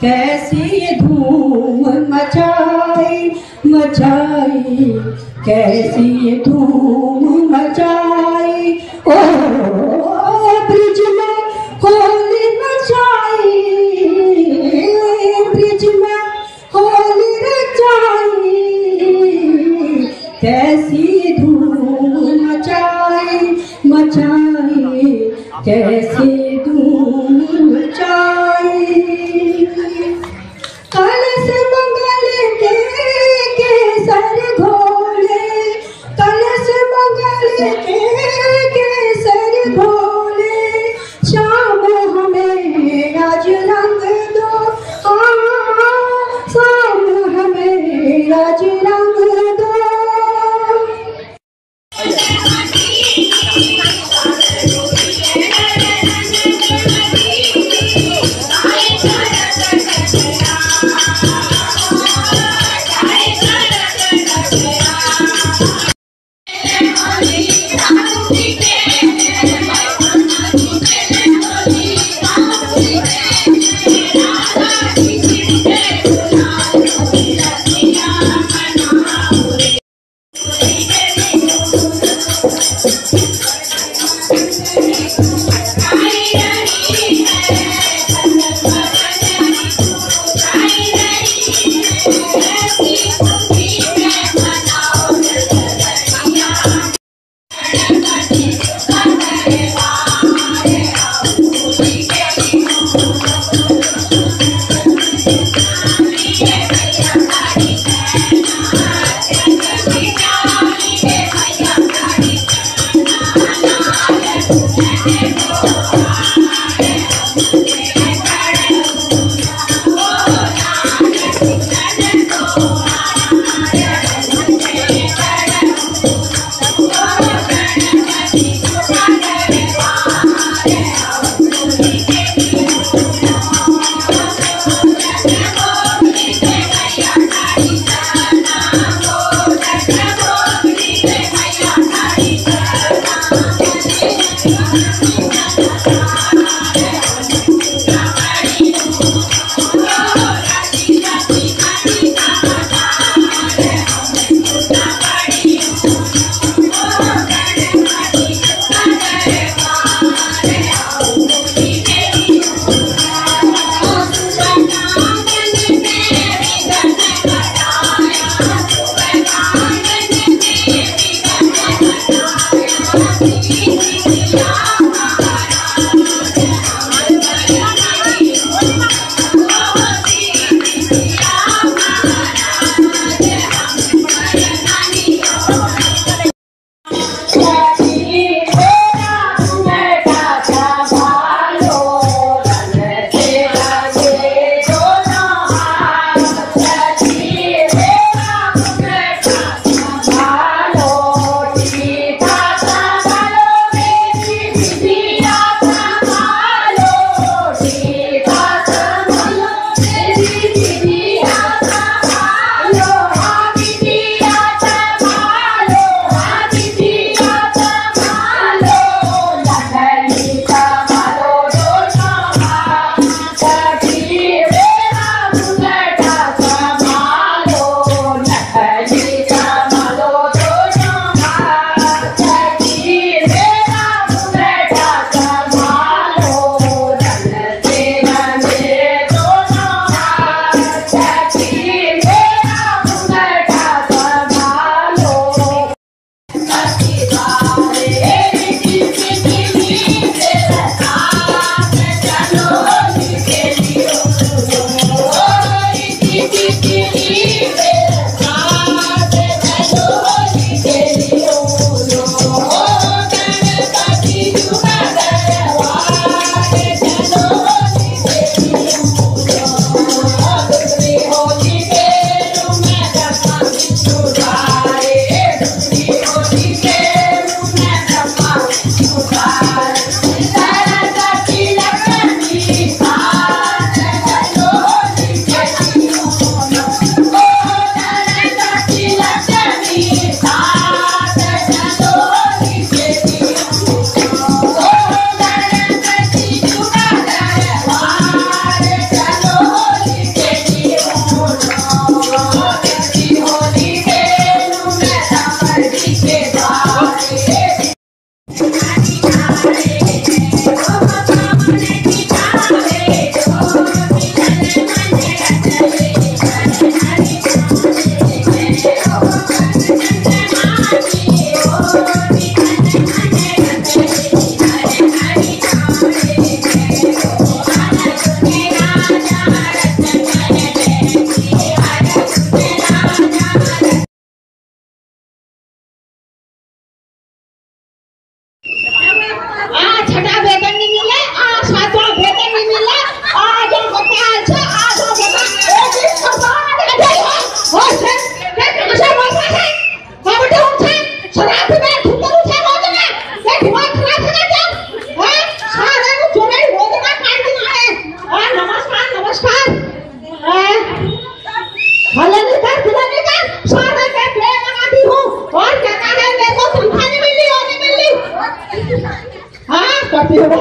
कैसी धूम मचाई मचाई, कैसी धूम मचाई। ओ ब्रिज में होली मचाई, ब्रिज में होली रचाई, कैसी धूम मचाई मचाई, कैसी धूम मचाई। कलश मंगल के केसर घोले, कलश मंगल के केसर घोले, शाम हमें आज रंग दो, शाम हमें आज रंग दो। अच्छा आ जाओ बेटा एक ही सरदार ने दे दिया और से तमाशा मारता है हां बेटा उठे शराब में ठुकर उठे रोज में ये दिमाग खराब है क्या हैं सारे को चोरे रोज ना काट देना है और नमस्कार भले नहीं कर सारे के प्ले लगाती हूँ और कहता है मेरे को तनख्वाह नहीं मिली और नहीं मिली हाँ करती हो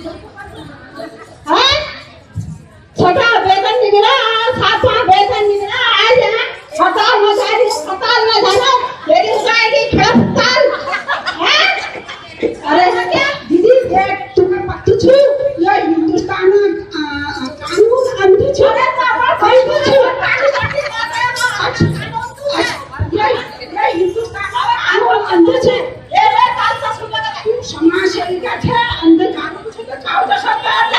हाँ छोटा वेतन नहीं मिला सातवां वेतन नहीं मिला आज है हड़ताल में जाना लेकिन उसकी खिड़ताल अरे है क्या दीदी तुम्हें पत्ती छू ये हिंदुस्तान कानून अंधी छोड़े ना कोई कुछ ये हिंदुस्तान कानून अंधी छे ये रे काल से सुन समाज से का छे अंधी कानून छे तो काव जैसा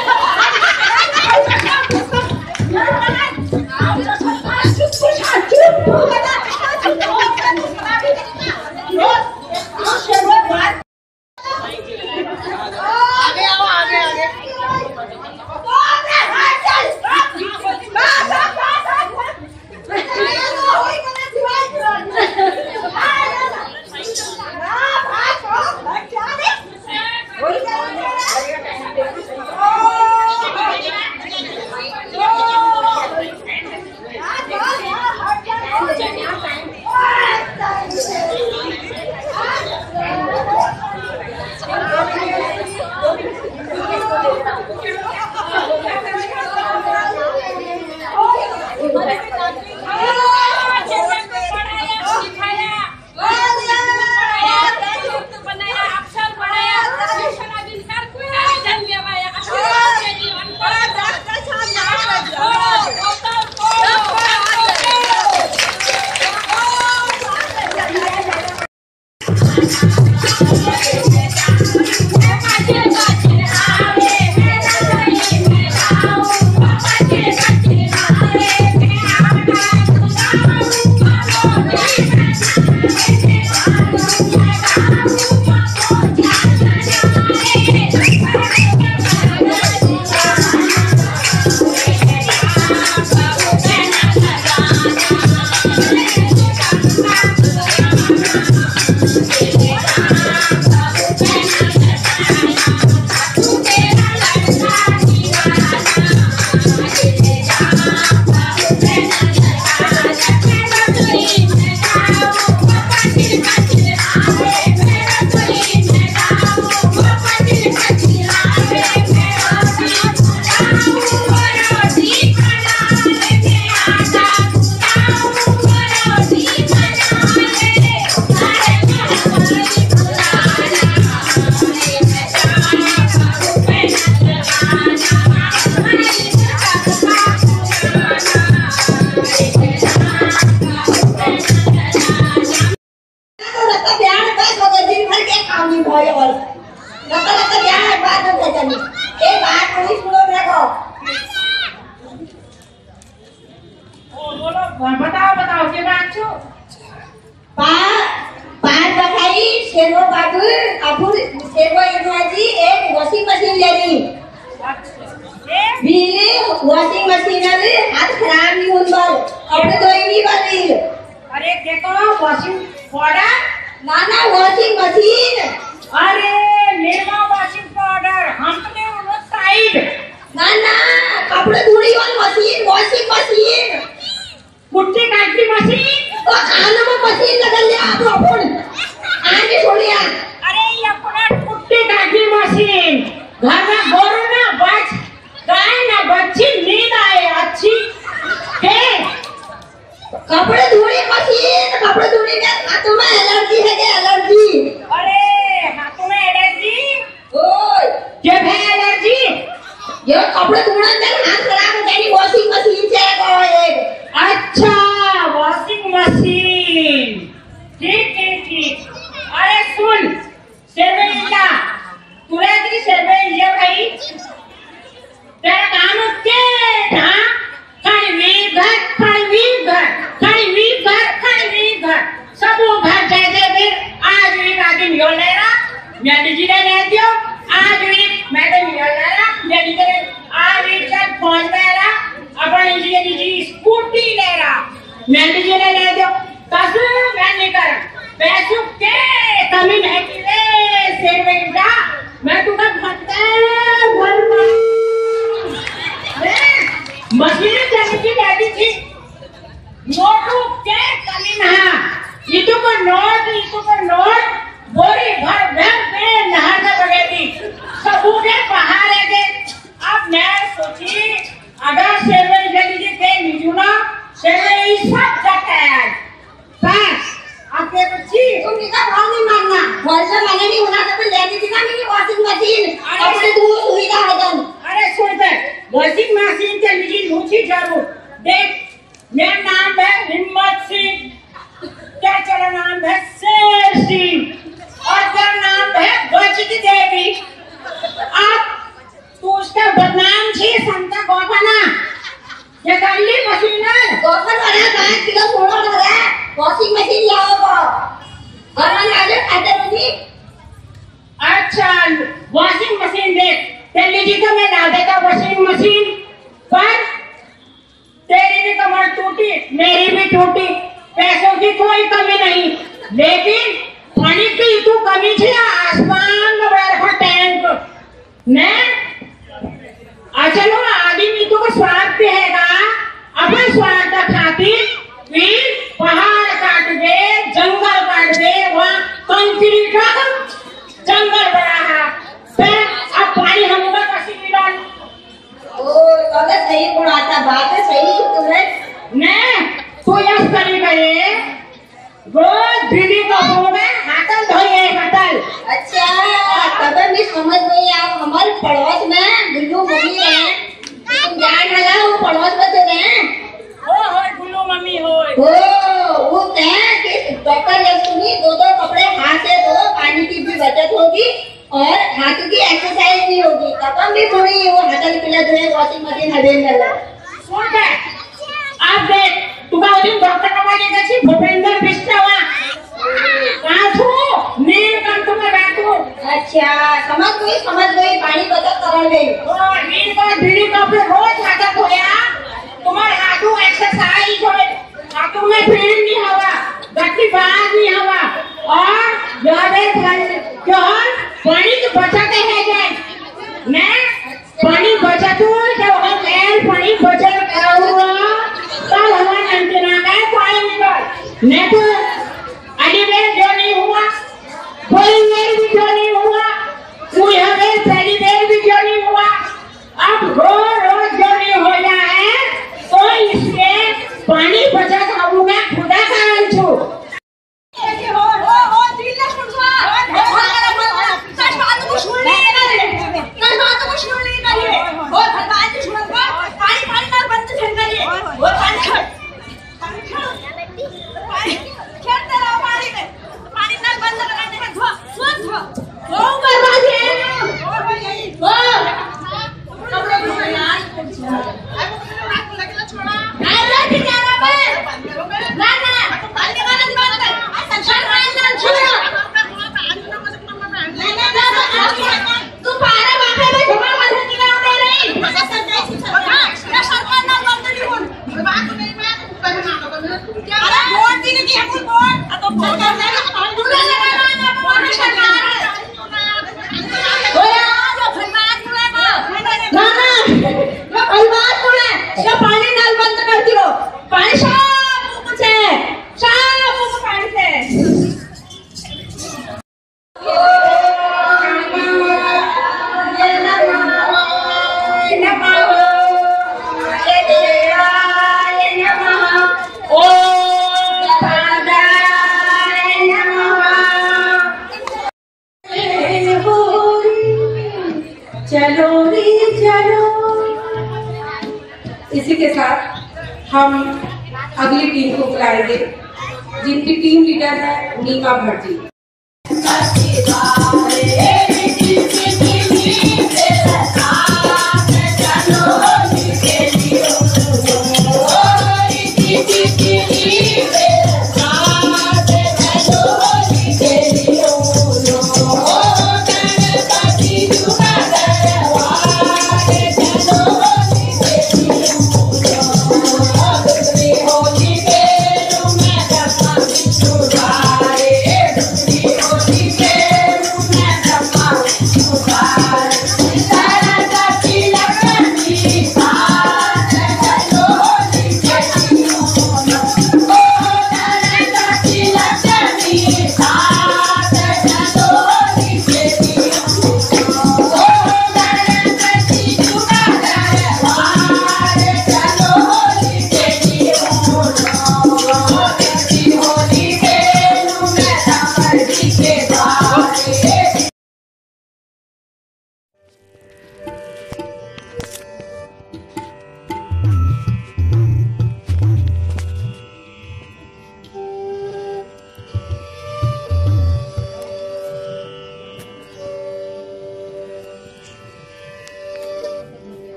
बताओ के बात छो पांच बताई शेरो बाबू अपुर शेरो एनर्जी एक वॉशिंग मशीन लेनी बिजली वॉशिंग मशीन रे हाथ खराब नहीं होन बार कपड़े धोई नहीं बारी अरे देखो वॉशिंग पाउडर ना वॉशिंग मशीन अरे लेना वॉशिंग पाउडर हम तो ने वो साइड ना कपड़े धोने वाली मशीन वॉशिंग मशीन कुट्टी काटती मशीन तो खाना में मशीन लगा ले आप अपन आगे छोड़िया अरे ये अपना कुट्टी काटती मशीन घर में गोरू ना बच गाय ना बच्ची नींद आए अच्छी है कपड़े धोने मशीन कपड़े धोने के हाथों में एलर्जी है क्या एलर्जी अरे हाथों में एलर्जी ओए क्या है एलर्जी ये कपड़े धोने से हाथ खराब हो जाएगी वॉशिंग मशीन से कोई अच्छा वॉशिंग मशीन ठीक अरे सुन सर्वेंटा तुला किती सर्वे ये भाई तेरा काम के हां खाली वीर घर अपन जी स्कूटी ले रहा मैं तुझे ले दो कसू मैं नहीं कर पैसों के कमी नहीं की रे शेर बेटा मैं तुझे भरता मशीन चली की डैडी थी नोटों के कमी ना ये तो को नोट बोरी भर पे नहर से बगेगी सबूत बाहर है दे अब मैं सोची अगर शेरवे जल्दी जी के निजुना शेरवे सब जाता है बस आपके बच्ची तुम कितना भाव नहीं मानना वर्षा मैंने नहीं होना तो लेनी थी ना मेरी वॉशिंग मशीन अपने दूर सुविधा है दम अरे सुन बे वॉशिंग मशीन चली जी लूची जरूर देख मेरा नाम है हिम्मत सिंह क्या चला नाम है शेर सिंह और तेरा नाम है बचती देवी अब तू उसका बदनाम छे संता गोपना ये गल्ली मशीन है गोपन वाला 5 किलो सोना भरा वॉशिंग मशीन लाओ और मैंने आज खाते बनी अच्छा वॉशिंग मशीन देख तेरी जी तो मैं ला देता वॉशिंग मशीन पर तेरी भी कमर टूटी मेरी भी टूटी पैसों की कोई कमी नहीं लेकिन पानी की तो कमी थी आसमान में बैठा टैंक ने चलो आदमी तो का स्वार्थ हैगा अपन स्वार्थ खातिर फिर पहाड़ काट दे जंगल काट दे वहाँ कंक्रीट का जंगल बना है फिर अब पानी हमका कैसे मिला ओ अगर सही गुण आता बात है सही तुम्हें ने तो यह करी गए रोज दीदी का मुंह में हाथल धोए हाथल अच्छा तब मैं समझ गई आप हमारे पड़ोस में गुल्लू मम्मी है तुम जान लगा वो पड़ोस में तो रहे हो गुल्लू मम्मी हो वो कहें कि डॉक्टर ने सुनी दो कपड़े हाथ से धो पानी की भी बचत होगी और हाथों की एक्सरसाइज भी होगी तब भी थोड़ी वो हाथल पिला धोए वॉशिंग मशीन हवे में लगा सुन के आप देख तुम्हारे दिन डॉक्टर का माने कैसी भूपेंद्र बिस्वा कहाँ थू नीलकंठ में बैठू अच्छा समझ गई पानी बचत कर गई नीलकंठ बीड़ी का पे रोज हाथ धोया तुम्हारे हाथों एक्सरसाइज हो हाथों में भीड़ नहीं हवा गट्टी बाहर नहीं हवा और ज्यादा क्यों पानी की बचत है जाए ने पानी बचत हो जब हम एल पानी बचत करूँगा कल हमारे अंजना का पानी निकल नहीं तो अभी मेरे जो नहीं हुआ कोई मेरे भी जो नहीं हुआ कोई हमें पहली मेरे भी जो नहीं हुआ अब रोज जो नहीं हो जाए तो इसके पानी बचत हम मैं खुदा का अंशु इसी के साथ हम अगली टीम को बुलाएंगे जिनकी टीम लीडर है नीमा भट्टी।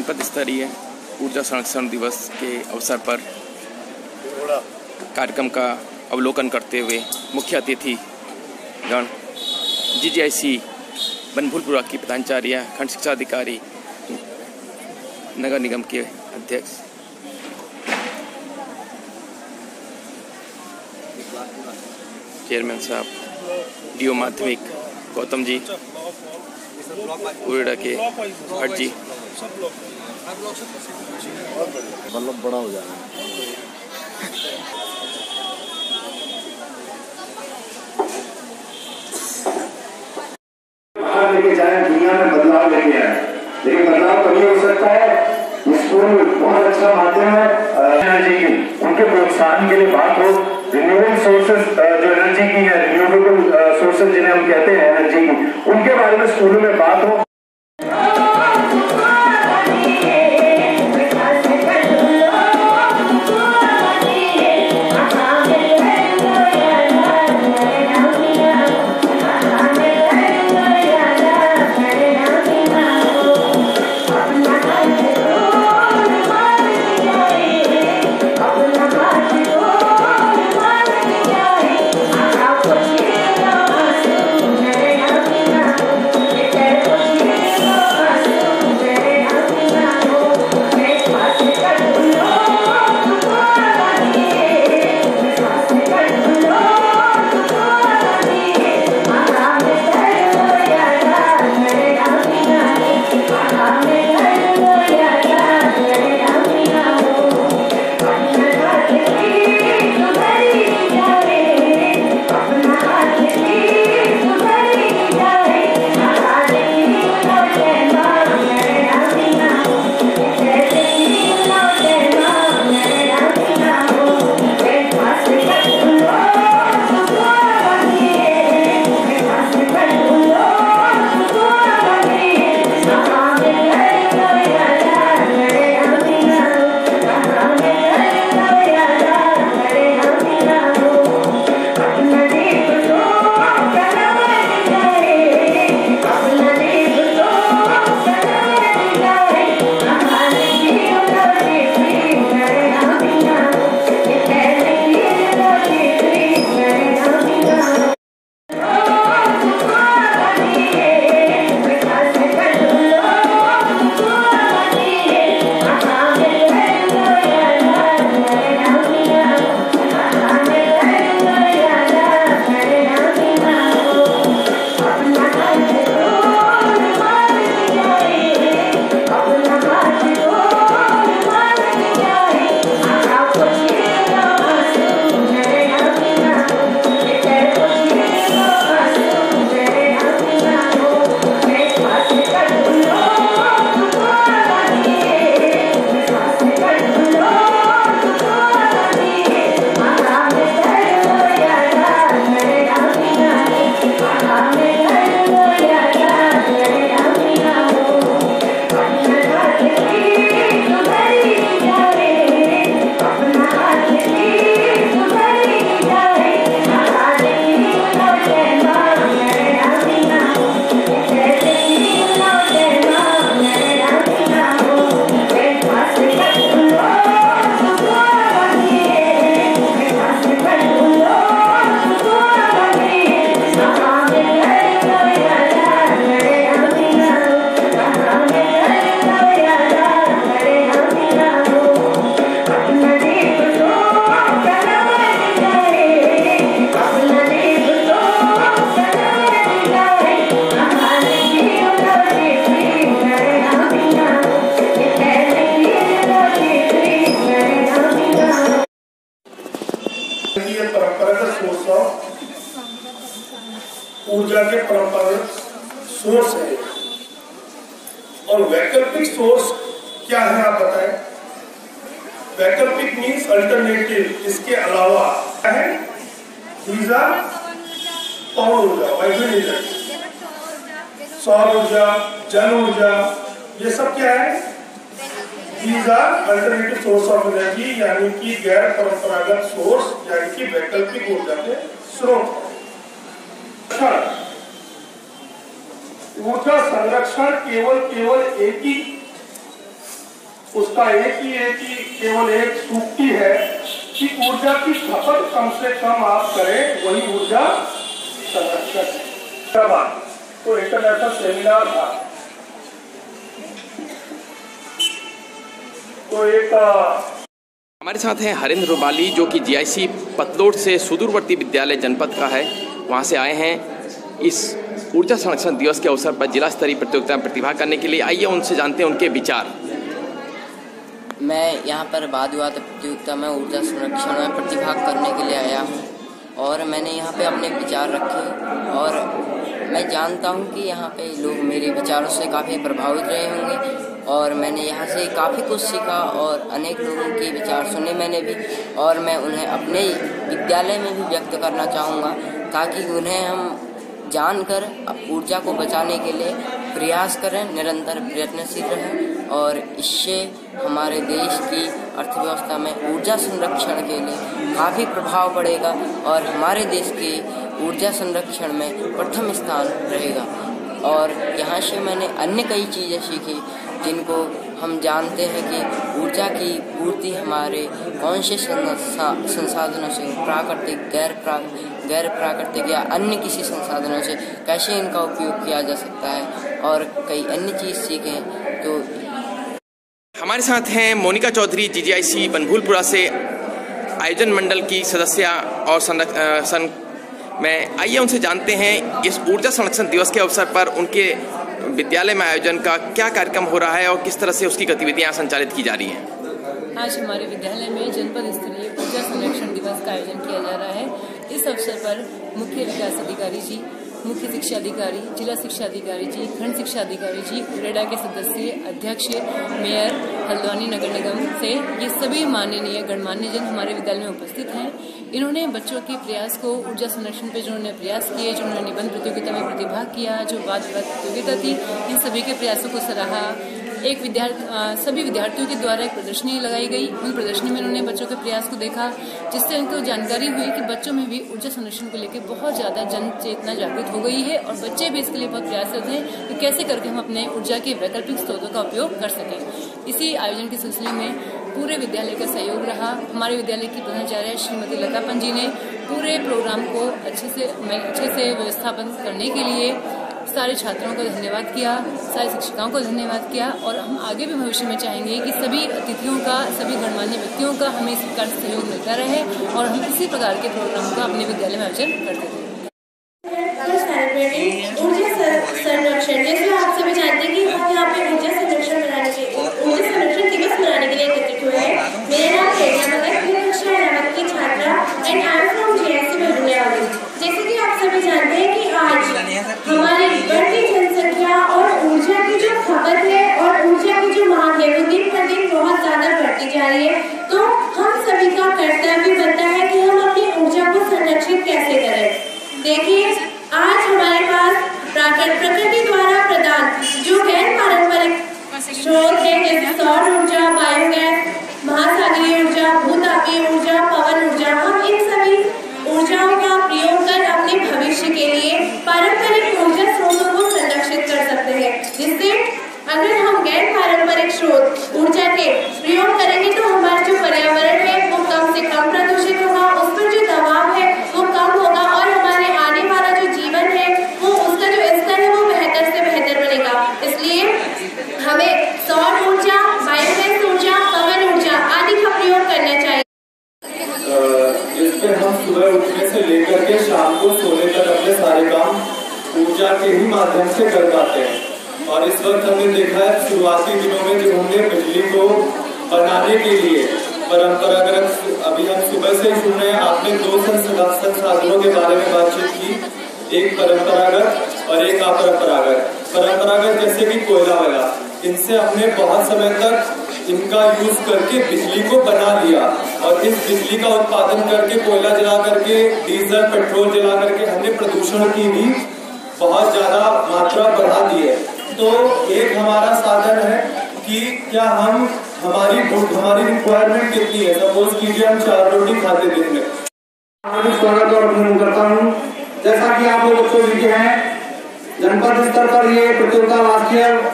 जनपद स्तरीय ऊर्जा संरक्षण दिवस के अवसर पर कार्यक्रम का अवलोकन करते हुए मुख्य अतिथि गण GGIC बनभूलपुरा की प्रधानाचार्य, खंड शिक्षा अधिकारी, नगर निगम के अध्यक्ष, चेयरमैन साहब, DO माध्यमिक गौतम जी, उरेडा के भट्ट जी, मतलब बड़ा हो जाएगा। बाहर लेके जाए, दुनिया में बदलाव लेके आए, लेकिन बदलाव तभी हो सकता है स्कूल बहुत अच्छा माध्यम है एनर्जी की, उनके प्रोत्साहन के लिए बात हो। रिन्यूएबल सोर्सेज जो एनर्जी की है, रिन्यूएबल सोर्सेज जिन्हें हम कहते हैं एनर्जी की, उनके बारे में स्कूलों में बात हो। ऊर्जा के परंपरागत सोर्स है और वैकल्पिक सोर्स क्या है आप बताएं। वैकल्पिक मीन्स अल्टरनेटिव, इसके अलावा क्या है? ऊर्जा, पवन ऊर्जा, वायुन ऊर्जा, सौर ऊर्जा, जल ऊर्जा, ये सब क्या है? These are alternative source of energy, यानी कि गैर परंपरागत सोर्स, यानी कि वैकल्पिक ऊर्जा के स्रोत। ऊर्जा संरक्षण केवल एक ही उसका एक ही केवल एक सूक्ति है कि ऊर्जा की खपत कम से कम आप करें, वही ऊर्जा संरक्षण है। तो इंटरनेशनल सेमिनार था, तो एक हमारे साथ हैं हरेंद्र रुबाली जो कि जीआईसी पतलोड़ से सुदूरवर्ती विद्यालय जनपद का है, वहाँ से आए हैं इस ऊर्जा संरक्षण दिवस के अवसर पर जिला स्तरीय प्रतियोगिता में प्रतिभाग करने के लिए। आइए उनसे जानते हैं उनके विचार। मैं यहाँ पर वाद विवाद प्रतियोगिता में ऊर्जा संरक्षण में प्रतिभाग करने के लिए आया हूँ और मैंने यहाँ पे अपने विचार रखे और मैं जानता हूँ कि यहाँ पे लोग मेरे विचारों से काफ़ी प्रभावित रहे होंगे और मैंने यहाँ से काफ़ी कुछ सीखा और अनेक लोगों के विचार सुने मैंने भी, और मैं उन्हें अपने विद्यालय में भी व्यक्त करना चाहूँगा ताकि उन्हें हम जानकर ऊर्जा को बचाने के लिए प्रयास करें, निरंतर प्रयत्नशील रहें और इससे हमारे देश की अर्थव्यवस्था में ऊर्जा संरक्षण के लिए काफ़ी प्रभाव पड़ेगा और हमारे देश के ऊर्जा संरक्षण में प्रथम स्थान रहेगा। और यहाँ से मैंने अन्य कई चीज़ें सीखी जिनको हम जानते हैं कि ऊर्जा की पूर्ति हमारे कौन से संसाधनों से, प्राकृतिक, गैर प्राकृतिक या अन्य किसी संसाधनों से कैसे इनका उपयोग किया जा सकता है और कई अन्य चीज़ सीखें। तो हमारे साथ हैं मोनिका चौधरी जीजीआईसी बनभूलपुरा से आयोजन मंडल की सदस्य और मैं आइए उनसे जानते हैं इस ऊर्जा संरक्षण दिवस के अवसर पर उनके विद्यालय में आयोजन का क्या कार्यक्रम हो रहा है और किस तरह से उसकी गतिविधियां संचालित की जा रही हैं। आज हमारे विद्यालय में जनपद स्तरीय ऊर्जा संरक्षण दिवस का आयोजन किया जा रहा है। इस अवसर पर मुख्य विकास अधिकारी जी, मुख्य शिक्षा अधिकारी, जिला शिक्षा अधिकारी जी, खंड शिक्षा अधिकारी जी, रेडा के सदस्य, अध्यक्ष, मेयर, हल्द्वानी नगर निगम से ये सभी माननीय गणमान्य जन हमारे विद्यालय में उपस्थित हैं। इन्होंने बच्चों के प्रयास को ऊर्जा संरक्षण पे जिन्होंने प्रयास किए, जिन्होंने निबंध प्रतियोगिता में प्रतिभाग किया, जो वाद विवाद प्रतियोगिता थी, इन सभी के प्रयासों को सराहा। एक सभी विद्यार्थियों के द्वारा एक प्रदर्शनी लगाई गई। उन प्रदर्शनी में उन्होंने बच्चों के प्रयास को देखा, जिससे उनको जानकारी हुई कि बच्चों में भी ऊर्जा संरक्षण को लेकर बहुत ज़्यादा जन चेतना जागृत हो गई है और बच्चे भी इसके लिए बहुत प्रयासरत हैं कि कैसे करके हम अपने ऊर्जा के वैकल्पिक स्रोतों का उपयोग कर सकें। इसी आयोजन के सिलसिले में पूरे विद्यालय का सहयोग रहा। हमारे विद्यालय की प्रधानाचार्य श्रीमती लतापन जी ने पूरे प्रोग्राम को अच्छे से व्यवस्थापन करने के लिए सारे छात्रों को धन्यवाद किया, सारे शिक्षिकाओं को धन्यवाद किया और हम आगे भी भविष्य में चाहेंगे कि सभी अतिथियों का, सभी गणमान्य व्यक्तियों का हमें इस प्रकार से सहयोग मिलता रहे और हम इसी प्रकार के प्रोग्राम का अपने विद्यालय में आयोजन करते रहे। ऊर्जा संरक्षण, जैसे आप सभी जानते हैं कि हम यहाँ पे ऊर्जा संरक्षण दिवस मनाने के लिए एकत्रित हुए हैं। मेरा नाम है की छात्रा and I am from GIC Banbhoolpura. जैसे कि आप सभी जानते हैं कि आज हमारी बढ़ती जनसंख्या और ऊर्जा की जो खपत है और ऊर्जा की जो मांग है वो दिन पर दिन बहुत ज्यादा बढ़ती जा रही है। तो हम सभी का कर्तव्य बनता है कि हम अपनी ऊर्जा को संरक्षित कैसे करें। देखिए, आज हमारे पास प्रकृति द्वारा प्रदान जो गैर पारंपरिक स्रोत है, जैसे सौर ऊर्जा, बायोगैस, महासागरीय ऊर्जा, भूतापीय ऊर्जा, पवन ऊर्जा, हम इन सभी ऊर्जाओं का प्रयोग कर अपने भविष्य के लिए पारंपरिक ऊर्जा स्रोतों को संरक्षित कर सकते हैं, जिससे अगर हम गैर पारंपरिक स्रोत ऊर्जा के प्रयोग करेंगे तो हमारा जो पर्यावरण है वो कम से कम प्रदूषित होगा, उस पर जो दबाव है वो कम होगा और हमारे आने वाला जो जीवन है वो उसका जो स्तर है वो बेहतर से बेहतर बनेगा। इसलिए हमें सौर ऊर्जा, बायोगैस ऊर्जा, पवन ऊर्जा आदि का प्रयोग करना चाहिए, जिसपे हम सुबह उठने से लेकर के शाम को सोने तक अपने सारे काम ऊर्जा के ही माध्यम से कर पाते हैं। और इस वक्त हमने देखा है शुरुआती दिनों में जब हमने बिजली को बनाने के लिए परंपरागत, अभी हम सुबह से सुन रहे हैं, आपने दो संसाधनों के बारे में बातचीत की, एक परंपरागत और एक अपरंपरागत। परंपरागत जैसे कि कोयला वाला, इनसे हमने बहुत समय तक इनका यूज करके बिजली को बना लिया और इस बिजली का उत्पादन करके कोयला जला करके, डीजल पेट्रोल जला करके हमने प्रदूषण की भी बहुत ज्यादा मात्रा बढ़ा दी है। तो एक हमारा साधन है कि क्या हम हमारी रिक्वायरमेंट कितनी है, सपोज कीजिए हम 4 रोटी खाते दिन में। स्वागत और अभिनंदन करता हूँ। जैसा कि आप लोग बच्चों लिखे हैं, जनपद स्तर पर ये प्रतियोगिता राष्ट्रीय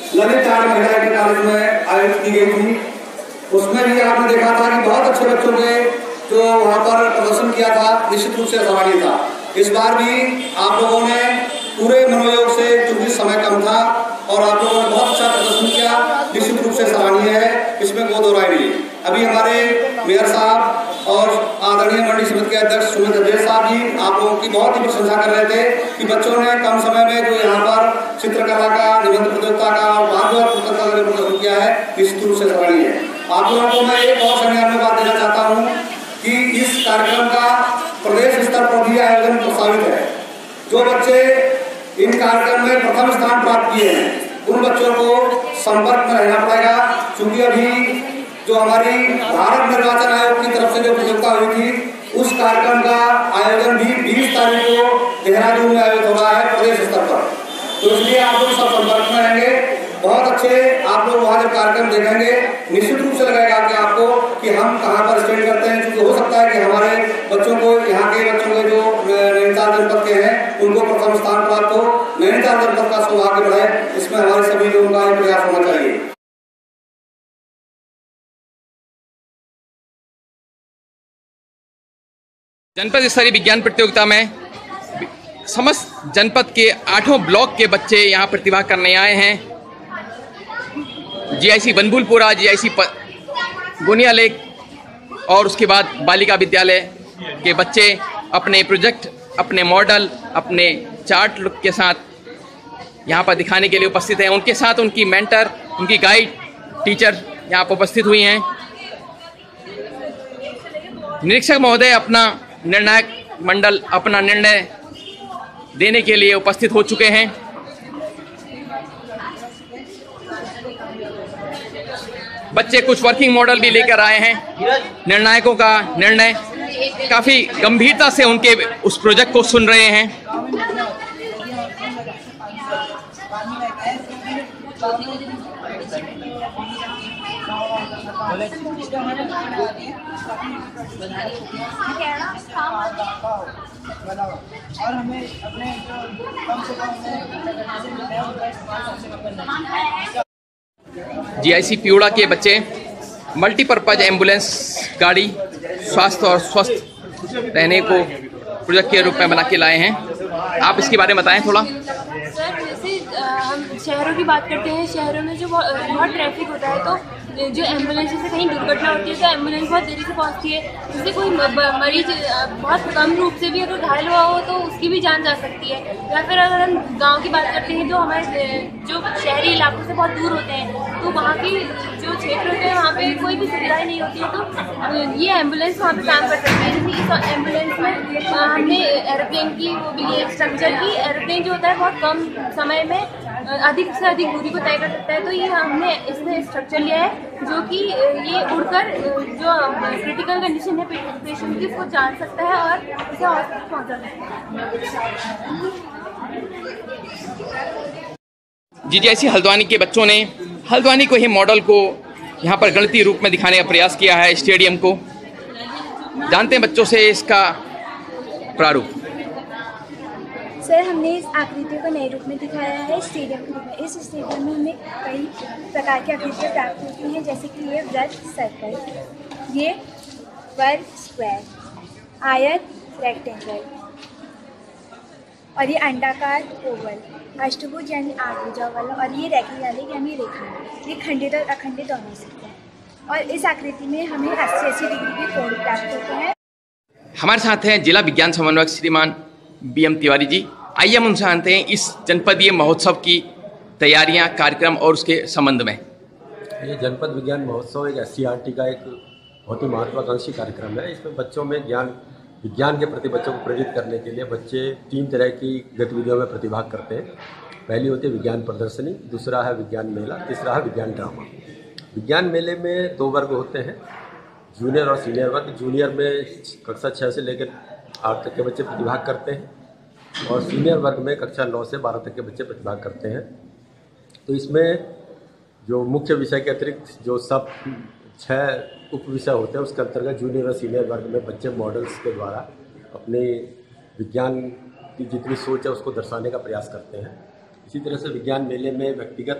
ललित आर्ट महिला इंटर कॉलेज में आयोजित की गई थी। उसमें भी आपने देखा था कि बहुत अच्छे बच्चों ने जो वहाँ पर प्रदर्शन किया था निश्चित रूप से सराहनीय था। इस बार भी आप लोगों ने पूरे मनोयोग से, क्योंकि समय कम था और आप लोगों ने बहुत अच्छा प्रदर्शन किया, निश्चित रूप से सराहनीय है, इसमें कोई दो राय नहीं। अभी हमारे मेयर साहब और आदरणीय मंडी समिति के अध्यक्ष सुमित अध्यक्ष साहब जी आप लोगों की बहुत ही प्रशंसा कर रहे थे कि बच्चों ने कम समय में जो यहाँ पर चित्रकला का, निबंध प्रतियोगिता का और वाद्य प्रदर्शन किया है, निश्चित रूप से सराहनीय है। आप लोगों को मैं एक और संज्ञान में बात देना चाहता हूँ कि इस कार्यक्रम का प्रदेश स्तर पर भी आयोजन प्रस्तावित है। जो बच्चे इन कार्यक्रम में प्रथम स्थान प्राप्त किए हैं उन बच्चों को संपर्क में रहना पड़ेगा, क्योंकि अभी जो हमारी भारत निर्वाचन आयोग की तरफ से जो प्रतियोगिता हुई थी उस कार्यक्रम का आयोजन भी 20 तारीख को देहरादून में आयोजित हो रहा है प्रदेश स्तर पर। तो इसलिए आप लोग सब संपर्क में रहेंगे। बहुत अच्छे आप लोग वहाँ जब कार्यक्रम देखेंगे निश्चित रूप से लगेगा कि आपको कि हम कहाँ पर स्टैंड करते हैं, क्योंकि हो सकता है कि हमारे बच्चों को, यहाँ के बच्चों के जो नैनीताल जनपद के हैं उनको प्रथम स्थान प्राप्त हो, नैनीताल जनपद का सौभाग्य बढ़े, इसमें हमारे सभी लोगों का प्रयास होना चाहिए। जनपद स्तरीय विज्ञान प्रतियोगिता में समस्त जनपद के 8 ब्लॉक के बच्चे यहाँ प्रतिभा करने आए हैं। जीआईसी बनभूलपुरा, जीआईसी गोनिया लेक और उसके बाद बालिका विद्यालय के बच्चे अपने प्रोजेक्ट, अपने मॉडल, अपने चार्ट लुक के साथ यहाँ पर दिखाने के लिए उपस्थित हैं। उनके साथ उनकी मेंटर, उनकी गाइड, टीचर यहाँ पर उपस्थित हुई हैं। निरीक्षक महोदय अपना निर्णायक मंडल अपना निर्णय देने के लिए उपस्थित हो चुके हैं। बच्चे कुछ वर्किंग मॉडल भी लेकर आए हैं। निर्णायकों का निर्णय काफ़ी गंभीरता से उनके उस प्रोजेक्ट को सुन रहे हैं। और हमें अपने कम से कम जीआईसी पियोड़ा के बच्चे मल्टीपर्पज एम्बुलेंस गाड़ी स्वास्थ्य और स्वस्थ रहने को प्रोजेक्ट के रूप में बना के लाए हैं। आप इसके बारे में बताएं थोड़ा। सर, जैसे हम शहरों की बात करते हैं, शहरों में जो बहुत ट्रैफिक होता है, तो जो एम्बुलेंस से कहीं दुर्घटना होती है तो एम्बुलेंस बहुत देरी से पहुंचती है। जैसे कोई मरीज बहुत कम रूप से भी अगर घायल हुआ हो तो उसकी भी जान जा सकती है। या फिर अगर हम गांव की बात करते हैं तो हमारे जो शहरी इलाकों से बहुत दूर होते हैं, तो वहाँ की जो क्षेत्र होते हैं वहाँ पे कोई भी सुविधाएं नहीं होती है, तो ये एम्बुलेंस वहाँ पे काम कर सकती है। जैसे इस एम्बुलेंस में हमने एरोप्लेन की वो भी है स्ट्रक्चर की। एरोप्लेन जो होता है बहुत कम समय में अधिक से अधिक दूरी को तय कर सकता है, तो ये हमने इसमें स्ट्रक्चर लिया है जो कि ये उड़कर जो क्रिटिकल कंडीशन है पेशेंट की उसको जान सकता है और उसे हॉस्पिटल पहुंचा सकता है। जीआईसी हल्द्वानी के बच्चों ने हल्द्वानी को ही मॉडल को यहाँ पर गणितीय रूप में दिखाने का प्रयास किया है। स्टेडियम को जानते हैं बच्चों से इसका प्रारूप। सर, हमने इस आकृतियों को नए रूप में दिखाया है स्टेडियम के रूप में। इस स्टेडियम में हमें कई प्रकार की आकृतियाँ प्राप्त होती हैं, जैसे कि ये वृत्त सर्कल, ये वर्ग स्क्वायर, आयत रेक्टेंगल और ये अंडाकार ओवल, अष्टभुज यानी 8 भुजा वाला, और ये रेक्टेंगल यानी रेखा। ये खंडित और अखंडित दोनों हो सकते हैं और इस आकृति में हमें 80 डिग्री के कोण प्राप्त होते हैं। हमारे साथ हैं जिला विज्ञान समन्वयक श्रीमान BM तिवारी जी। आइए हम उनसे जानते हैं इस जनपदीय महोत्सव की तैयारियां, कार्यक्रम और उसके संबंध में। ये जनपद विज्ञान महोत्सव एक SCERT का एक बहुत ही महत्वाकांक्षी कार्यक्रम है। इसमें बच्चों में विज्ञान के प्रति बच्चों को प्रेरित करने के लिए बच्चे 3 तरह की गतिविधियों में प्रतिभाग करते हैं। पहली होती है विज्ञान प्रदर्शनी, दूसरा है विज्ञान मेला, तीसरा है विज्ञान ड्रामा। विज्ञान मेले में 2 वर्ग होते हैं, जूनियर और सीनियर वर्ग। जूनियर में कक्षा 6 से लेकर 8 तक के बच्चे प्रतिभाग करते हैं और सीनियर वर्ग में कक्षा 9 से 12 तक के बच्चे प्रतिभाग करते हैं। तो इसमें जो मुख्य विषय के अतिरिक्त जो सब 6 उप विषय होते हैं उसके अंतर्गत जूनियर और सीनियर वर्ग में बच्चे मॉडल्स के द्वारा अपने विज्ञान की जितनी सोच है उसको दर्शाने का प्रयास करते हैं। इसी तरह से विज्ञान मेले में व्यक्तिगत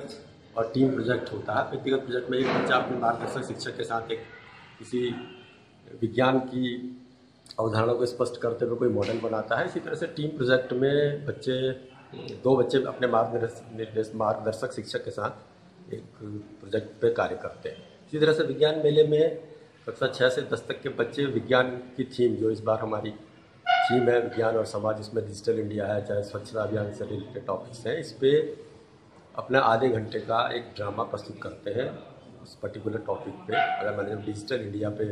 और टीम प्रोजेक्ट होता है। व्यक्तिगत प्रोजेक्ट में एक बच्चा अपने मार्गदर्शक शिक्षक के साथ एक किसी विज्ञान की अवधारणा को स्पष्ट करते हुए कोई मॉडल बनाता है। इसी तरह से टीम प्रोजेक्ट में दो बच्चे अपने मार्गदर्शक शिक्षक के साथ एक प्रोजेक्ट पे कार्य करते हैं। इसी तरह से विज्ञान मेले में कक्षा 6 से 10 तक के बच्चे विज्ञान की थीम, जो इस बार हमारी थीम है विज्ञान और समाज, इसमें डिजिटल इंडिया है, चाहे स्वच्छता अभियान से रिलेटेड टॉपिक्स हैं, इस पर अपना आधे घंटे का एक ड्रामा प्रस्तुत करते हैं उस पर्टिकुलर टॉपिक पे। अगर मैंने जब डिजिटल इंडिया पे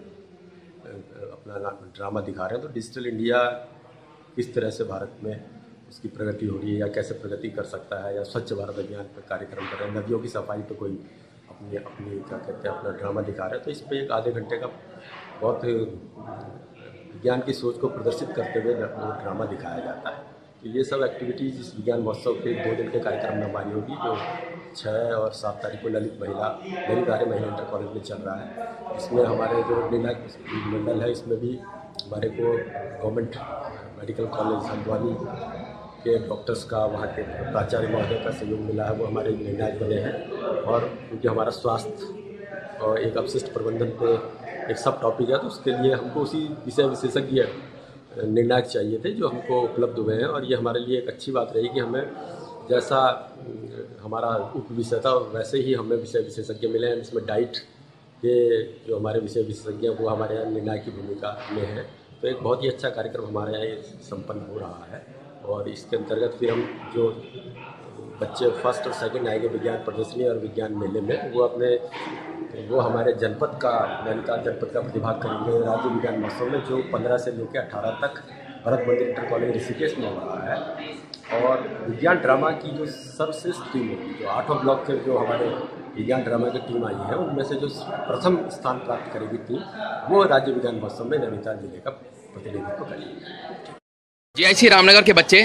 अपना ड्रामा दिखा रहे हैं तो डिजिटल इंडिया किस तरह से भारत में उसकी प्रगति हो रही है या कैसे प्रगति कर सकता है, या स्वच्छ भारत अभियान पर कार्यक्रम कर रहे हैं, नदियों की सफाई पे कोई अपनी क्या कहते हैं अपना ड्रामा दिखा रहे हैं, तो इस पर एक आधे घंटे का बहुत विज्ञान की सोच को प्रदर्शित करते हुए ड्रामा दिखाया जाता है। तो ये सब एक्टिविटीज़ इस विज्ञान महोत्सव के 2 दिन के कार्यक्रम में हमारी होगी, जो 6 और 7 तारीख को ललित आर्य महिला इंटर कॉलेज में चल रहा है। इसमें हमारे जो निर्णायक मंडल है, इसमें भी हमारे को गवर्नमेंट मेडिकल कॉलेज हल्द्वानी के डॉक्टर्स का, वहाँ के प्राचार्य महोदय का सहयोग मिला है, वो हमारे निर्णायक बने हैं। और क्योंकि हमारा स्वास्थ्य और एक अपशिष्ट प्रबंधन पे एक सब टॉपिक है, तो उसके लिए हमको उसी विषय विशेषज्ञ निर्णायक चाहिए थे जो हमको उपलब्ध हुए हैं। और ये हमारे लिए एक अच्छी बात रही कि हमें जैसा हमारा उप विषय था वैसे ही हमें विषय विशेषज्ञ मिले हैं। इसमें डाइट के जो हमारे विषय विशेषज्ञ हैं वो हमारे यहाँ निर्णायक की भूमिका में है। तो एक बहुत ही अच्छा कार्यक्रम हमारे यहाँ ये संपन्न हो रहा है। और इसके अंतर्गत फिर हम जो बच्चे फर्स्ट और सेकंड आएंगे विज्ञान प्रदर्शनी और विज्ञान मेले में, वो हमारे जनपद का, नैनीताल जनपद का प्रतिभाग करेंगे राज्य विज्ञान महोत्सव में, जो 15 से लेकर 18 तक भरत मंदिर इंटर कॉलेज ऋषिकेश में हो रहा है। और विज्ञान ड्रामा की जो सर्वश्रेष्ठ टीम होगी, जो 8 ब्लॉक के जो हमारे विज्ञान ड्रामा की टीम आई है, उनमें से जो प्रथम स्थान प्राप्त करेगी टीम, वो राज्य विज्ञान महोत्सव में नैनीताल जिले का प्रतिनिधित्व करेगी। जीआईसी रामनगर के बच्चे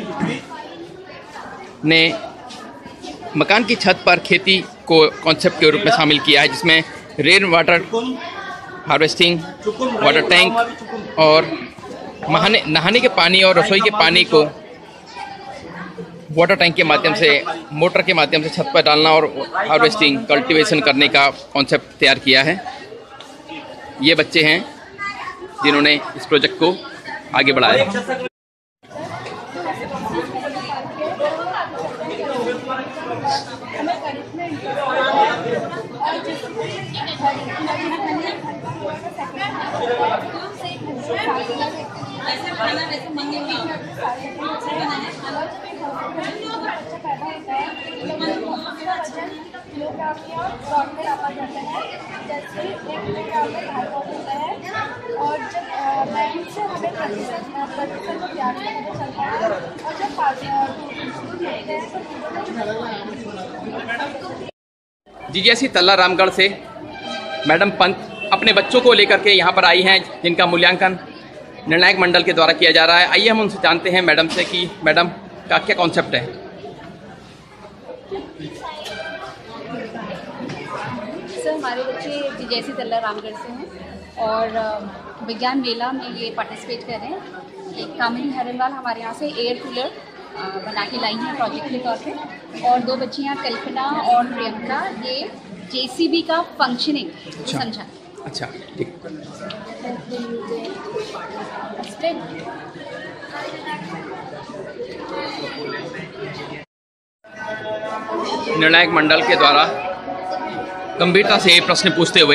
ने मकान की छत पर खेती को कॉन्सेप्ट के रूप में शामिल किया है, जिसमें rain water harvesting, water tank और नहाने के पानी और रसोई के पानी को वाटर टैंक के माध्यम से, मोटर के माध्यम से छत पर डालना और हार्वेस्टिंग, कल्टीवेशन करने का कॉन्सेप्ट तैयार किया है। ये बच्चे हैं जिन्होंने इस प्रोजेक्ट को आगे बढ़ाया है। और जब मैम से हमें प्रतिशत को प्यार से पता चलता है, और जब जीजीएससी तल्ला रामगढ़ से मैडम पंत अपने बच्चों को लेकर के यहाँ पर आई हैं, जिनका मूल्यांकन निर्णायक मंडल के द्वारा किया जा रहा है। आइए हम उनसे जानते हैं मैडम से कि मैडम का क्या कॉन्सेप्ट है। सर, हमारे बच्चे जीजीएससी तल्ला रामगढ़ से हैं और विज्ञान मेला में ये पार्टिसिपेट कर रहे हैं। एक कामिनी हरनवाल हमारे यहाँ से एयर कूलर बना के लाई हैं प्रोजेक्ट के तौर पे, और 2 बच्चियाँ कल्पना और प्रियंका ये जेसीबी का फंक्शनिंग समझा। अच्छा, ठीक। निर्णायक मंडल के द्वारा गंभीरता से प्रश्न पूछते हुए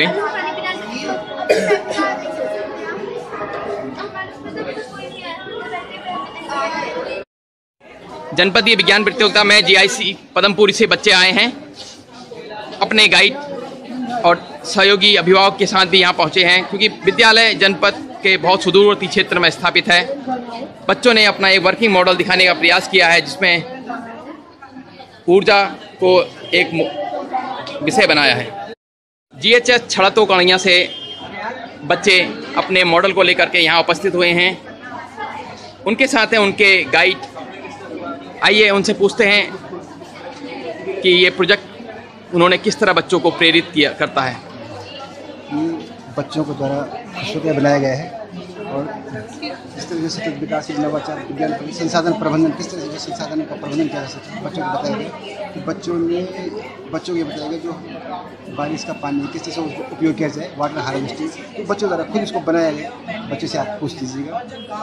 जनपदीय विज्ञान प्रतियोगिता में जीआईसी पदमपुरी से बच्चे आए हैं। अपने गाइड और सहयोगी अभिभावक के साथ भी यहाँ पहुँचे हैं, क्योंकि विद्यालय जनपद के बहुत सुदूरवर्ती क्षेत्र में स्थापित है। बच्चों ने अपना एक वर्किंग मॉडल दिखाने का प्रयास किया है, जिसमें ऊर्जा को एक विषय बनाया है। जीएचएस छड़तो कणिया से बच्चे अपने मॉडल को लेकर के यहाँ उपस्थित हुए हैं। उनके साथ हैं उनके गाइड। आइए उनसे पूछते हैं कि ये प्रोजेक्ट उन्होंने किस तरह बच्चों को प्रेरित किया करता है। बच्चों के द्वारा विश्वविद्यालय बनाया गया है और इस तरह से विकासशील नवाचार विज्ञान संसाधन प्रबंधन, किस तरह से संसाधन का प्रबंधन किया जा सकता है बच्चों को बताया गया। कि बच्चों को ये बताया गया जो बारिश का पानी किस तरह से उसको उपयोग किया जाए, वाटर हार्वेस्टिंग, तो बच्चों द्वारा खुद इसको बनाया गया। बच्चों से आप पूछ लीजिएगा।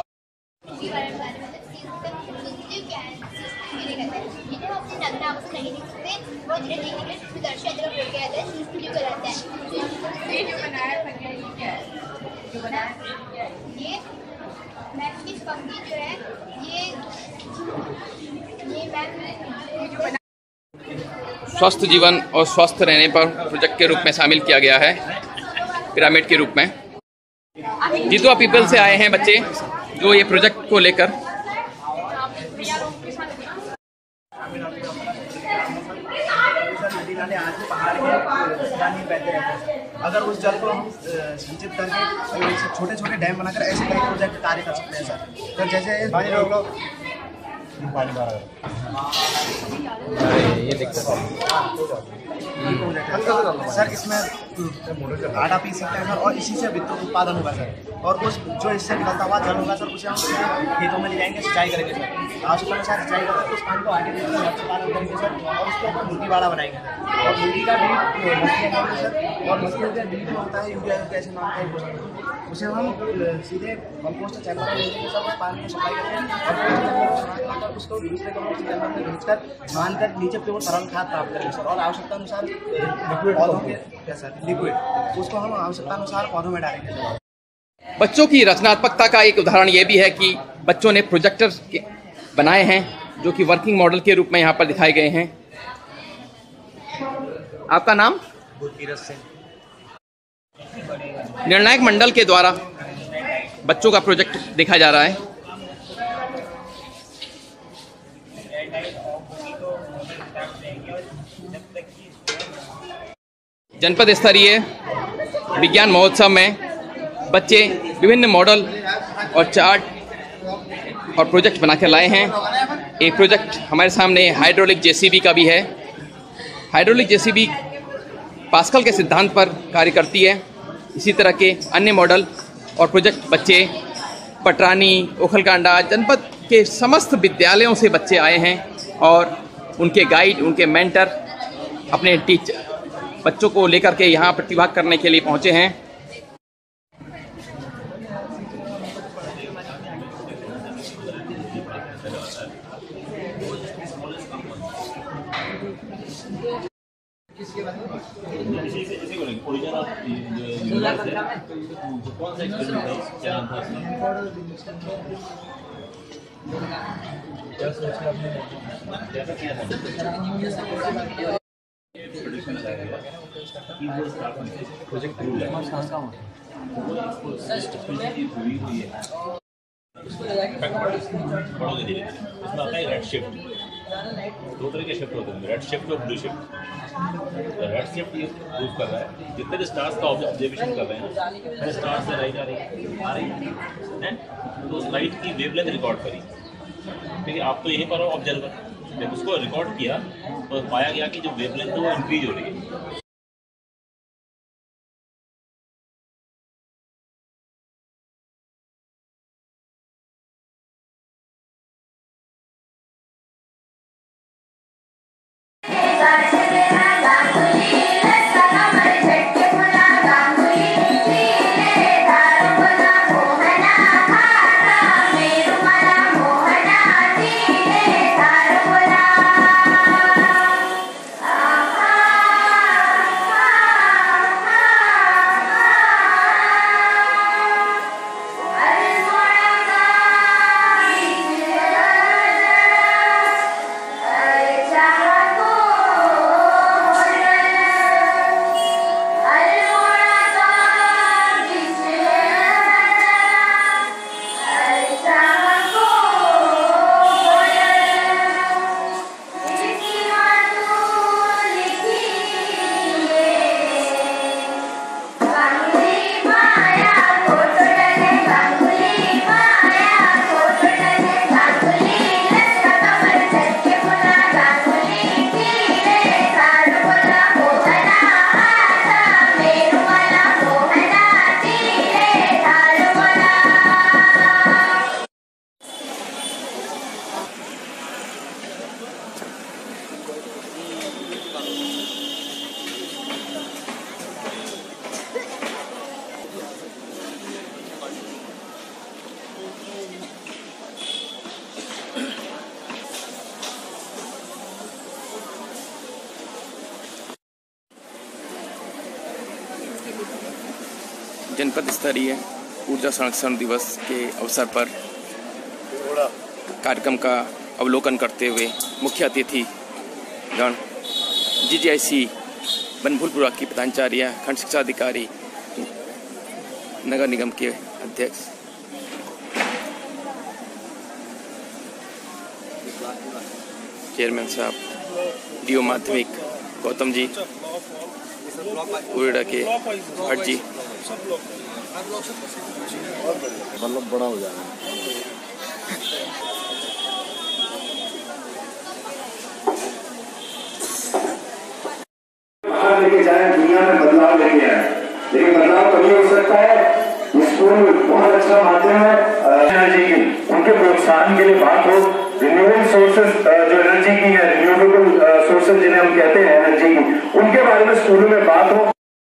स्वस्थ जीवन और स्वस्थ रहने पर प्रोजेक्ट के रूप में शामिल किया गया है, पिरामिड के रूप में। जितवा पीपल से आए हैं बच्चे जो ये प्रोजेक्ट को लेकर। अगर उस जल को हम संचित करके छोटे छोटे डैम बनाकर ऐसे कई प्रोजेक्ट कार्य कर सकते हैं सर। तो जैसे ये दिक्कत सर इसमें आटा पीस सकते हैं सर, और इसी से विद्युत उत्पादन होगा सर। और उस जो इससे निकलता हुआ जल होगा सर, उसे हम खेतों में ले जाएंगे, सिंचाई करेंगे सर। आवश्यकता अनुसार सिंचाई करके उस पानी को आगे करेंगे सर, और उसके ऊपर मुर्गी बाड़ा बनाएंगे सर। और मुर्गी का भी मछली सर, और मछली का बीज जो होता है यूरिया कैसे नाम का एक, उसे हम सीधे कंपोस्ट चैम्बर में भेजेंगे सर। उस पानी को सप्लाई करके और उसको दूसरे कंपोस्ट चैम्बर में भेजकर छानकर नीचे प्योर तरल खाद प्राप्त करेंगे सर। और आवश्यकता अनुसार पौधों के लिक्विड उसको हम आवश्यकता अनुसार पौधों में डालेंगे सर। बच्चों की रचनात्मकता का एक उदाहरण ये भी है कि बच्चों ने प्रोजेक्टर बनाए हैं जो कि वर्किंग मॉडल के रूप में यहाँ पर दिखाए गए हैं। आपका नाम? गुरकीरत सिंह। निर्णायक मंडल के द्वारा बच्चों का प्रोजेक्ट देखा जा रहा है। जनपद स्तरीय विज्ञान महोत्सव में बच्चे विभिन्न मॉडल और चार्ट और प्रोजेक्ट बनाकर लाए हैं। एक प्रोजेक्ट हमारे सामने हाइड्रोलिक जेसीबी का भी है। हाइड्रोलिक जेसीबी पास्कल के सिद्धांत पर कार्य करती है। इसी तरह के अन्य मॉडल और प्रोजेक्ट बच्चे पटरानी, ओखलकांडा जनपद के समस्त विद्यालयों से बच्चे आए हैं और उनके गाइड, उनके मेंटर अपने टीचर बच्चों को लेकर के यहाँ प्रतिभाग करने के लिए पहुँचे हैं। उसमें आता है रेड शिफ्ट। दो तरह के शिफ्ट होते हैं, रेड शिफ्ट और ब्लू शिफ्ट। रेड शिफ्ट ये प्रूव कर रहा है जितने भी स्टार्स का ऑब्जर्वेशन कर रहे हैं, स्टार्स से लाइट आ रही है तो उस लाइट की वेवलेंथ रिकॉर्ड करी। ठीक है, आप तो यहीं पर हो ऑब्जर्वर, जब उसको रिकॉर्ड किया तो पाया गया कि जो वेवलेंथ है वो इंक्रीज हो रही है। Oh जनपद स्तरीय ऊर्जा संरक्षण दिवस के अवसर पर कार्यक्रम का अवलोकन करते हुए मुख्य अतिथि गण GGIC बनभूलपुरा की प्रधानाचार्य, खंड शिक्षा अधिकारी, नगर निगम के अध्यक्ष, चेयरमैन साहब, DO माध्यमिक गौतम जी, उरेडा के भट्ट जी, मतलब बड़ा हो जाएगा। बाहर लेके जाए, दुनिया में बदलाव लेके आए, लेकिन बदलाव तभी हो सकता है स्कूल बहुत अच्छा माध्यम है एनर्जी की, उनके प्रोत्साहन के लिए बात हो। रिन्यूएबल सोर्सेज जो एनर्जी की है, रिन्यूएबल सोर्सेज जिन्हें हम कहते हैं एनर्जी की, उनके बारे में स्कूलों में बात हो।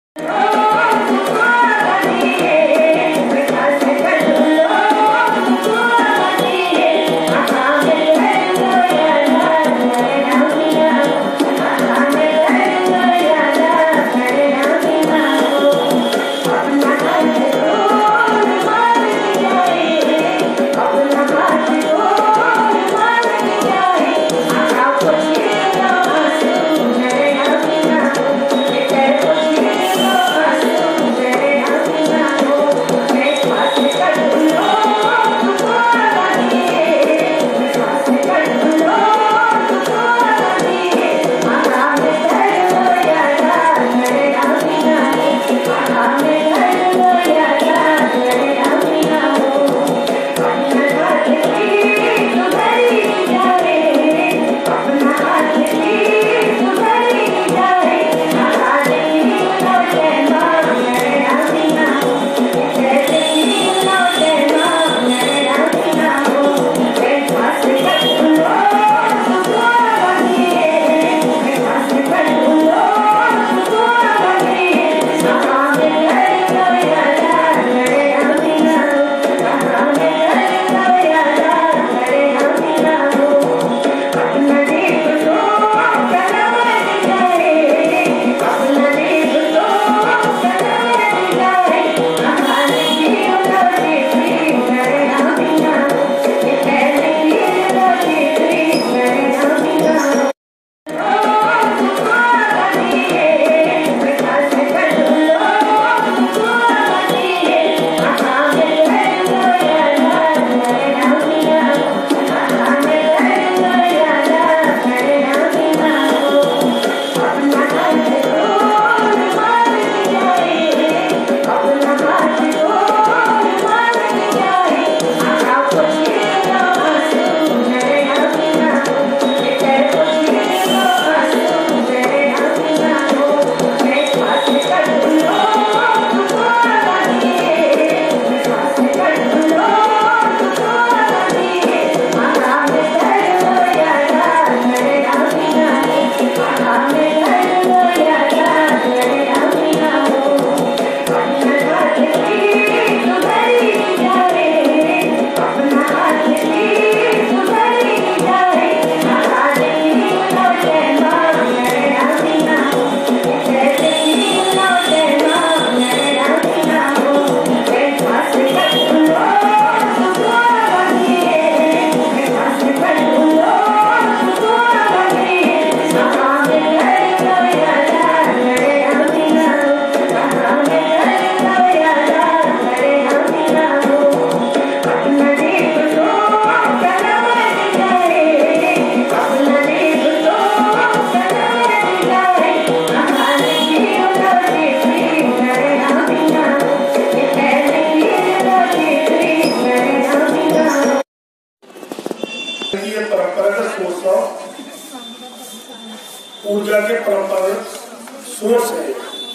ऊर्जा के परंपरागत सोर्स है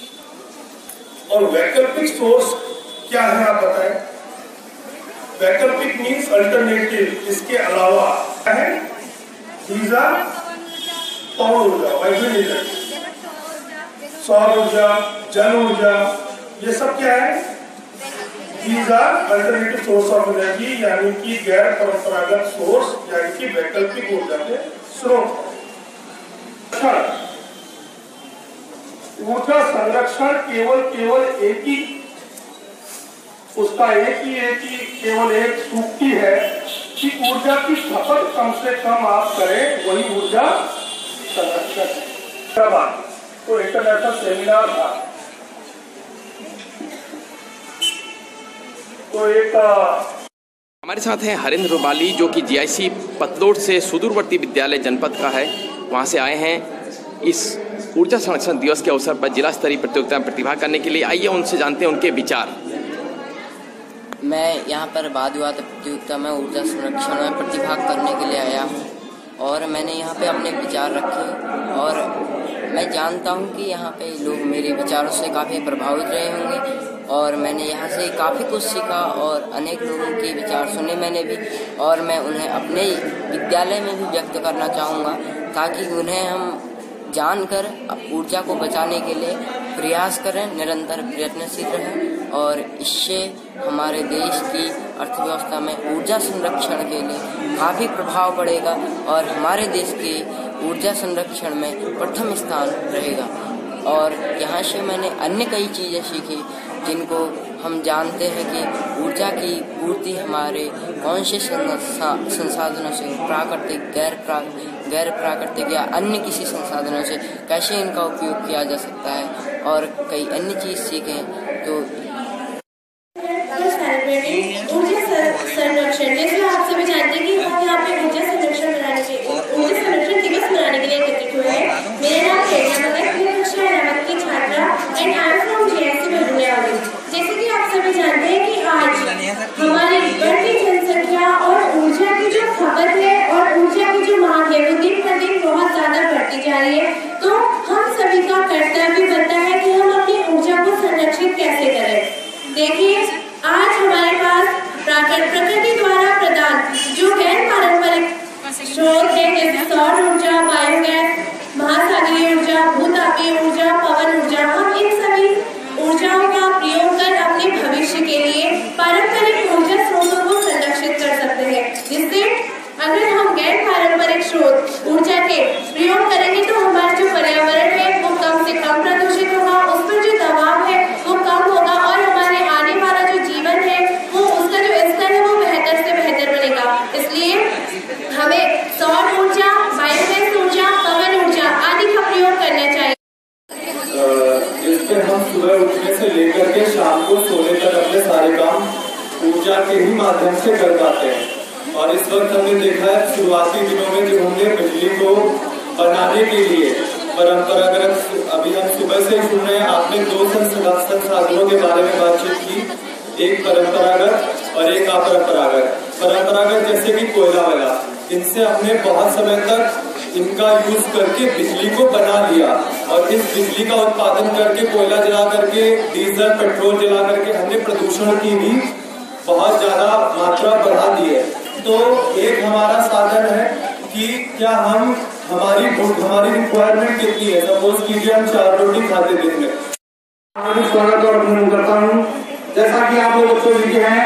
और वैकल्पिक सोर्स क्या है आप बताएं। वैकल्पिक मीन्स अल्टरनेटिव, इसके अलावा क्या है? ऊर्जा, पवन ऊर्जा, वायुन ऊर्जा, सौर ऊर्जा, जल ऊर्जा, ये सब क्या है? These are alternative source of energy, यानी कि गैर परंपरागत सोर्स, यानी कि वैकल्पिक ऊर्जा के स्रोत। ऊर्जा संरक्षण केवल एक ही उसका एक ही केवल एक सूक्ति है कि ऊर्जा की खपत कम से कम आप करें, वही ऊर्जा संरक्षण है। तो इंटरनेशनल सेमिनार था, तो एक हमारे साथ हैं हरेंद्र रुबाली जो कि जीआईसी पतलोड़ से सुदूरवर्ती विद्यालय जनपद का है, वहाँ से आए हैं इस ऊर्जा संरक्षण दिवस के अवसर पर जिला स्तरीय प्रतियोगिता में प्रतिभाग करने के लिए। आइए उनसे जानते हैं उनके विचार। मैं यहाँ पर वाद विवाद प्रतियोगिता में ऊर्जा संरक्षण में प्रतिभाग करने के लिए आया हूँ और मैंने यहाँ पे अपने विचार रखे और मैं जानता हूँ कि यहाँ पे लोग मेरे विचारों से काफ़ी प्रभावित रहे होंगे और मैंने यहाँ से काफ़ी कुछ सीखा और अनेक लोगों के विचार सुने मैंने भी, और मैं उन्हें अपने विद्यालय में भी व्यक्त करना चाहूँगा ताकि उन्हें हम जानकर ऊर्जा को बचाने के लिए प्रयास करें, निरंतर प्रयत्नशील रहें और इससे हमारे देश की अर्थव्यवस्था में ऊर्जा संरक्षण के लिए काफ़ी प्रभाव पड़ेगा और हमारे देश के ऊर्जा संरक्षण में प्रथम स्थान रहेगा। और यहाँ से मैंने अन्य कई चीज़ें सीखी जिनको हम जानते हैं कि ऊर्जा की पूर्ति हमारे कौन से संसाधनों से, प्राकृतिक, गैर प्राकृतिक या अन्य किसी संसाधनों से कैसे इनका उपयोग किया जा सकता है और कई अन्य चीज़ सीखें। तो संरक्षण, जैसे आप सभी जानते हैं कि हम यहाँ पे ऊर्जा संरक्षण दिवस मनाने के लिए एकत्रित हुए हैं। मेरा नाम प्रेरणा भगत, मैं कक्षा 11 की छात्रा and I am from GIC बरगुनिया। जैसे कि आप सभी जानते हैं कि आज हमारी बढ़ती जनसंख्या और ऊर्जा की जो खपत है और ऊर्जा की जो मांग है वो दिन प्रतिदिन बहुत ज्यादा बढ़ती जा रही है। तो हम सभी का कर्तव्य बनता है कि हम अपनी ऊर्जा को संरक्षित कैसे करें। देखिए, आज हमारे पास प्रकृति द्वारा प्रदान जो गैर पारंपरिक स्रोत है जैसे सौर ऊर्जा, बायोगैस, महासागरीय ऊर्जा, भूतापीय ऊर्जा, पवन ऊर्जा, हम इन सभी ऊर्जाओं का प्रयोग कर अपने भविष्य के लिए पारंपरिक ऊर्जा स्रोतों को संरक्षित कर सकते हैं, जिससे अगर हम गैर पारंपरिक स्रोत ऊर्जा के प्रयोग करेंगे तो हमारा जो पर्यावरण है वो कम से कम प्रदूषित होगा, उस पर जो दबाव है वो कम होगा और हमारे आने वाला जो जीवन है वो उसका जो स्तर है वो बेहतर से बेहतर बनेगा। इसलिए हमें सौर ऊर्जा, बायोगैस ऊर्जा, पवन ऊर्जा आदि का प्रयोग करना चाहिए। जिसपे हम सुबह उठने से लेकर के शाम को सोने तक अपने सारे काम ऊर्जा के ही माध्यम से कर पाते हैं। और इस वक्त हमने देखा है शुरुआती दिनों में जो हमने बिजली को बनाने के लिए परंपरागत, अभी हम सुबह से सुन रहे हैं, आपने दो संसाधनों के बारे में बातचीत की, एक परंपरागत और एक अपरंपरागत। परंपरागत जैसे कि कोयला वाला, इनसे हमने बहुत समय तक इनका यूज करके बिजली को बना लिया और इस बिजली का उत्पादन करके कोयला जला करके, डीजल पेट्रोल जला करके हमने प्रदूषण की भी बहुत ज्यादा मात्रा बढ़ा दी है। तो एक हमारा साधन है कि क्या हम हमारी रिक्वायरमेंट कितनी है, सपोज कीजिए हम 4 रोटी खाते दिन में। स्वागत और अभिनंदन करता हूँ। जैसा कि आप लोग बच्चों लिखे हैं,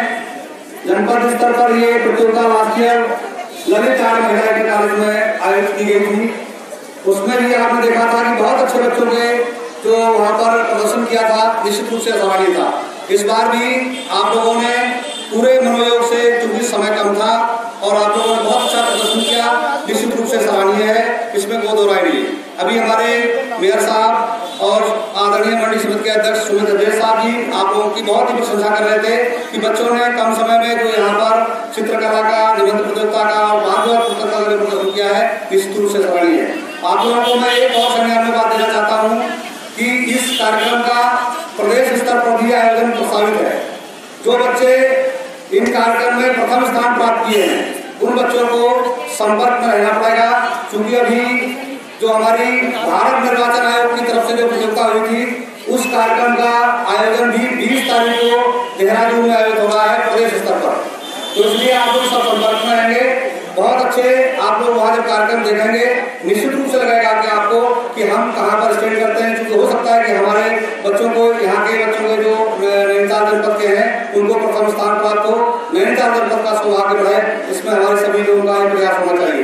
जनपद स्तर पर ये प्रतियोगिता लास्ट ईयर ललित आर्ट महिला के कॉलेज में आयोजित की गई थी। उसमें भी आपने देखा था कि बहुत अच्छे बच्चों ने जो वहाँ पर प्रदर्शन किया था निश्चित रूप से सराहनीय था। इस बार भी आप लोगों ने पूरे मनोयोग से, क्योंकि समय कम था और आप लोगों ने बहुत अच्छा प्रदर्शन किया, निश्चित रूप से सराहनीय है, इसमें कोई दो राय नहीं। अभी हमारे मेयर साहब और आदरणीय मंडी समिति के अध्यक्ष सुमित अजय साहब जी आप लोगों की बहुत ही प्रशंसा कर रहे थे कि बच्चों ने कम समय में जो यहाँ पर चित्रकला का, निबंध प्रतियोगिता का और प्रतियोगिता का प्रदर्शन किया है, निश्चित रूप से सराहनीय है। आप लोगों को मैं एक और संज्ञान में बात देना चाहता हूँ कि इस कार्यक्रम का प्रदेश स्तर पर भी आयोजन प्रस्तावित है। जो बच्चे इन कार्यक्रम में प्रथम स्थान प्राप्त किए हैं उन बच्चों को संपर्क में रहना पड़ेगा, क्योंकि अभी जो हमारी भारत निर्वाचन आयोग की तरफ से जो प्रतियोगिता हुई थी उस कार्यक्रम का आयोजन भी 20 तारीख को देहरादून में आयोजित हो रहा है प्रदेश स्तर पर। तो इसलिए आप लोग सब संपर्क में रहेंगे। बहुत अच्छे आप लोग वहाँ जब कार्यक्रम देखेंगे निश्चित रूप से लगेगा कि आपको कि हम कहाँ पर स्टैंड करते हैं, क्योंकि हो सकता है कि हमारे बच्चों को, यहाँ के बच्चों के जो नैनीताल जनपद के हैं उनको प्रथम स्थान प्राप्त हो, नैनीताल जनपद का सौभाग्य बढ़े, इसमें हमारे सभी लोगों का प्रयास होना चाहिए।